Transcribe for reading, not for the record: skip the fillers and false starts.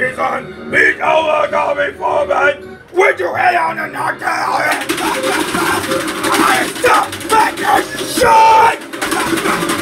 season, beat over Tommy Foreman with your head on the knockdown. Stop making shit!